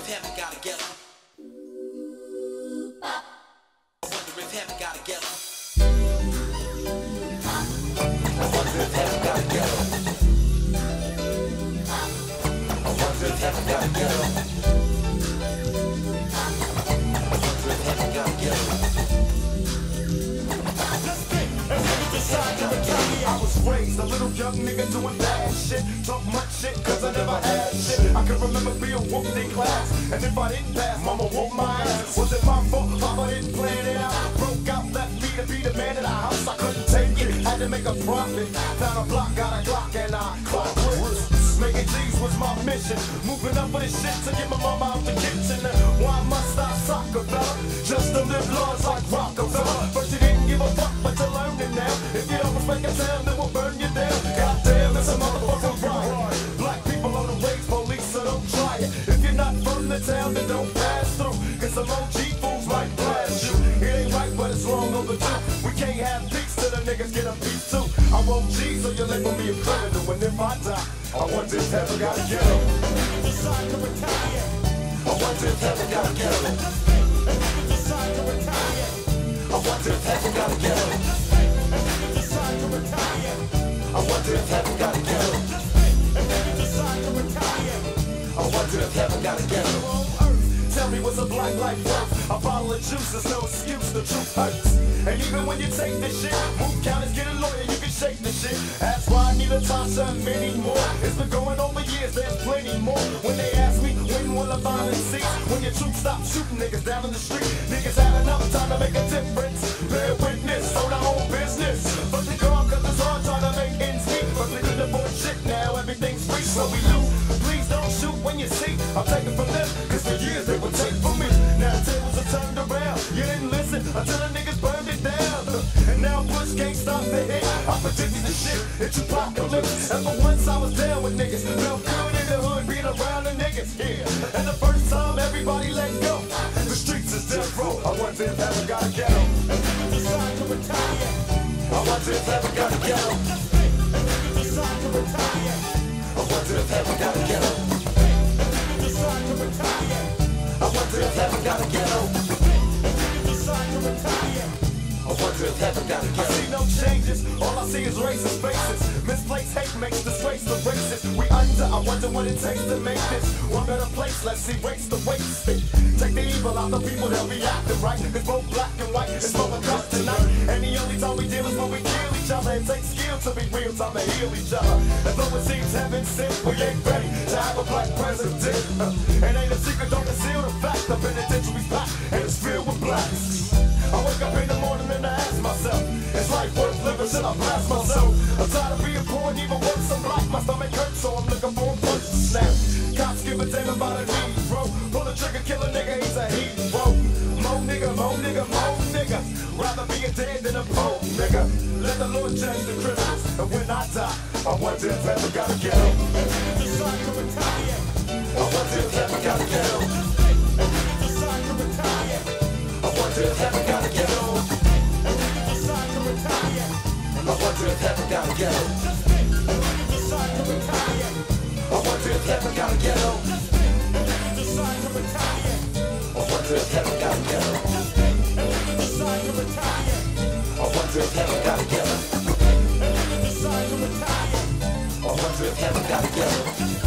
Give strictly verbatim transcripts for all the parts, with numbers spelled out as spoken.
heaven got a ghetto. I wonder if heaven got a ghetto. I wonder if heaven got a ghetto. I wonder if heaven got a ghetto. I wonder if heaven got a ghetto. I was raised a little young nigga doing bad shit. Talk much shit cause I never had shit. I can remember being whooped in class, and if I didn't pass, mama whooped my ass. Was it my fault? Papa didn't plan it out. Broke out, left me to be the man in the house. I couldn't take it, had to make a profit. Found a block, got a Glock, and I clocked bricks. Making G's was my mission. Moving up for this shit to get my mama out the kitchen. Why must I soccer fella? Just to live laws like Rockefeller. First you didn't give a fuck, but you're learning now. If you don't respect a town, then we'll burn you down. Goddamn, it's a motherfucking riot. Black people on the race police, so don't try it. If you're not from the town, then don't pass through. Cause some O G fools might blast you. It ain't right, but it's wrong overdue. We can't have peace till the niggas get a piece too. I'm O G, so you label me a criminal. And if I die, I wonder if heaven got a ghetto. Decide to retire. I wonder if heaven got a ghetto. Decide to retire. I wonder if heaven got a ghetto. Decide to retire. I wonder if heaven got a ghetto. Decide to retire. I wonder if heaven got a ghetto. Tell me what's a black life worth? A bottle of juice is no excuse, the truth hurts. And even when you take this shit, move counters, get a lawyer, you can shake the shit. Ask why I need a Tasha and many more. It's been going on for years, there's plenty more. When they ask me, when will I violence cease? When your troops stop shooting niggas down in the street. Niggas had enough time to make a difference. Bear witness, own our own business. But they gone cause it's hard trying to make ends meet. But they couldn't afford shit now, everything's free, so we lose. Please don't shoot when you see, I'm taking from them, cause for years they would take from me. Now the tables are turned around, you didn't listen until the niggas burned it down. And now Bush can't stop the hit, I predicted the shit, it's apocalypse. And for once I was down with niggas, felt good in the hood being around the niggas, yeah. And the first time everybody let go, the streets is death row. I wonder if heaven got a ghetto. Decide to retire. I wonder if heaven got a ghetto. Decide to retire. I wonder if heaven got a ghetto. Decide to retire. I wonder if heaven got a ghetto. Decide to retire. I wonder if heaven got a I ghetto. see no changes, all I see is racist faces. Misplaced hate makes disgrace the racist. We under, I wonder what it takes to make this one better place. Let's erase the wasted. Take the evil out the people, they'll be acting right. It's both black and white, it's both a cut tonight. And the only time we deal is when we kill each other. It takes skill to be real, time to heal each other. And though it seems heaven sent, we ain't ready to have a black president. Uh, and ain't a secret, don't conceal the fact. The penitentiary's packed and it's filled with blacks. I wake up in the morning and I ask myself, is life worth living? Should I blast myself? I'm tired of being poor and even worse, I'm black. My stomach hurts, so I'm looking for a punch to snap. Cops give a damn about a need, bro. Pull the trigger, kill a nigga, he's a hero. Mo nigga, mo nigga, mo nigga. Rather be a dead than a poor nigga. Let the Lord judge the criminals. And when I die, I wonder if heaven got a ghetto. Decide to retire. I wonder if heaven got a ghetto. Decide to retire. I wonder if heaven got a ghetto. Decide to retire. I wonder if heaven got a ghetto. Decide to retire. I wonder if heaven got a ghetto. Decide to retire. I wonder if heaven got a ghetto. Decide to retire. I wonder if heaven got a ghetto. Decide to retire. I wonder if heaven got a ghetto.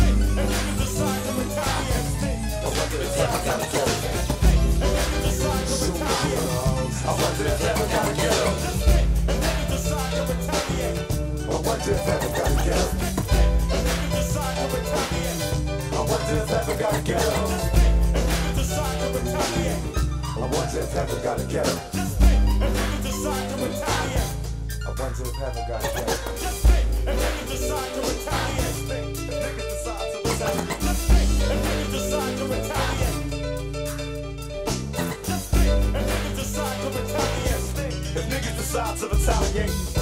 Decide to retire. I wonder if heaven got a ghetto. Decide to retire. I wonder if heaven got a ghetto. Decide to retire. I wonder if heaven got a ghetto. Decide to retire. I wonder if heaven got a ghetto. Decide to retire. I wonder if heaven got a ghetto. Decide to retire. I wonder if heaven got a ghetto. Decide to retire. Niggas decide to retire. Decide to retire. Decide to retire. If niggas decide to retaliate,